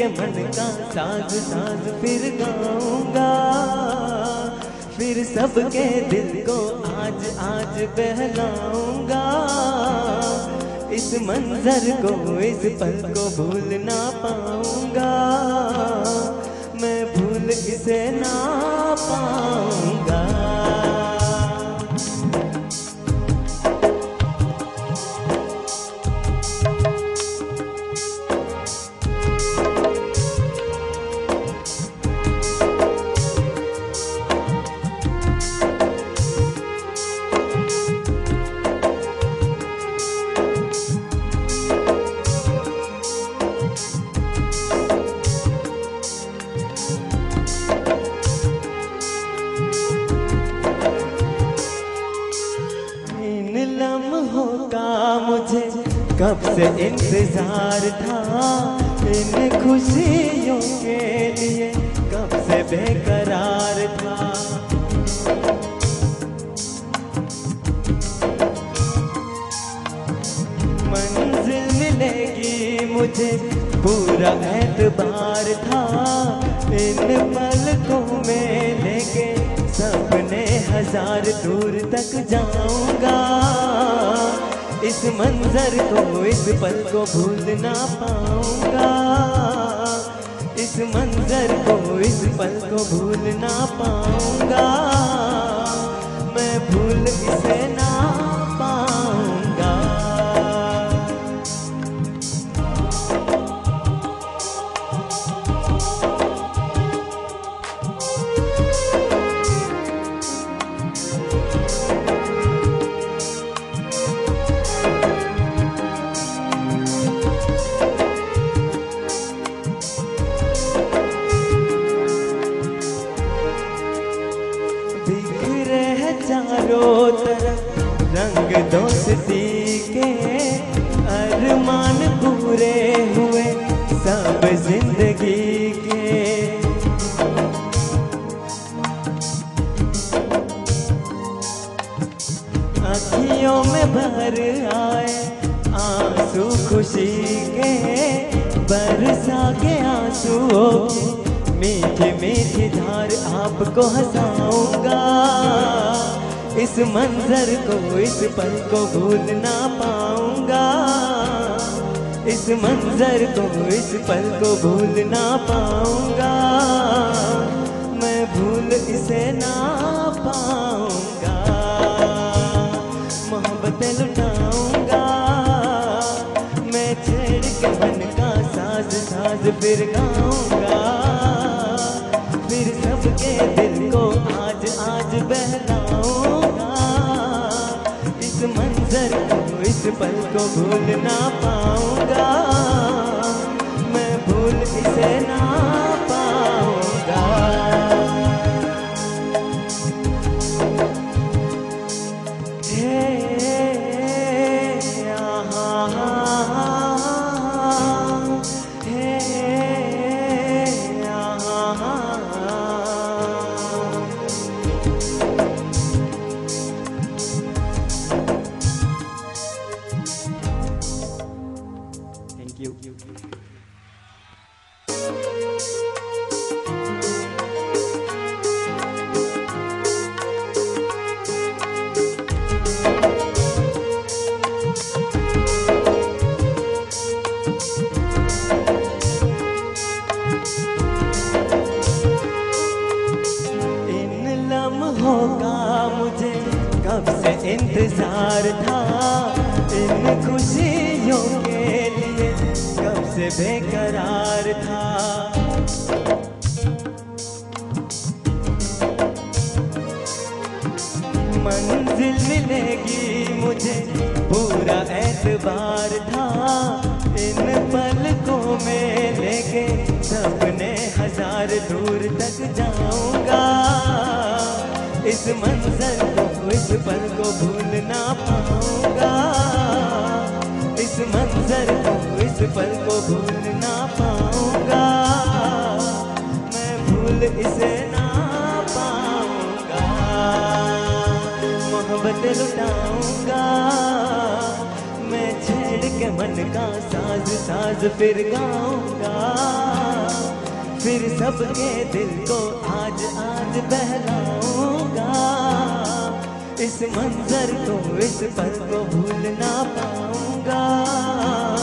मन का साज साज फिर गाऊंगा, फिर सबके दिल को आज आज बहलाऊंगा। इस मंजर को इस पल को भूल ना पाऊंगा, मैं भूल इसे ना पाऊंगा। मुझे कब से इंतजार था, इन खुशियों के लिए कब से बेकरार था। मंजिल मिलेगी मुझे पूरा एतबार था, इन पलकों में लेके सपने हजार दूर तक जाऊंगा। इस मंजर को इस पल को भूल ना पाऊंगा, इस मंजर को इस पल को भूल ना पाऊंगा, मैं भूल इसे ना पाऊंगा। चारों तरफ रंग दोस्ती के, अरमान पूरे हुए सब जिंदगी के। आँखियों में भर आए आंसू खुशी के, बरसा के आंसुओं की मीठी मीठी धार आपको हंसाऊंगा। इस मंजर को इस पल को भूल ना पाऊंगा, इस मंजर को इस पल को भूल ना पाऊंगा, मैं भूल इसे ना पाऊंगा। मोहब्बत लुटाऊंगा मैं छेड़ के मन का साज साज फिर गाऊंगा, फिर सबके दिल को आज आज बहलाऊंगा। इस मंजर को इस पल को भूल ना पाऊंगा, मैं भूल इसे ना पाऊंगा। मुझे कब से इंतजार था, इन खुशियों के लिए कब से बेकरार था। मंजिल मिलेगी मुझे पूरा एतबार था, इन पलकों में लेके सपने हजार दूर तक जाऊंगा। इस मंजर को इस पल को भूल ना पाऊंगा, इस मंजर को इस पल को भूल ना पाऊंगा, मैं भूल इसे ना पाऊंगा। मोहब्बत लुटाऊंगा मैं छेड़ के मन का साज साज फिर गाऊंगा। फिर सबके दिल को आज आज बहलाऊंगा। इस मंजर को, इस पल को भूल ना पाऊंगा।